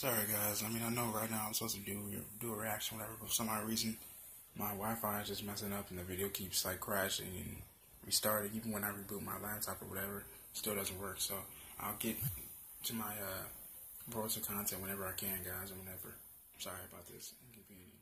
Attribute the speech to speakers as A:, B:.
A: Sorry guys, I mean I know right now I'm supposed to do a reaction whatever, but for some odd reason my Wi-Fi is just messing up and the video keeps like crashing and restarting. Even when I reboot my laptop or whatever, it still doesn't work. So I'll get to my Boruto content whenever I can, guys, or whenever. Sorry about this inconvenience.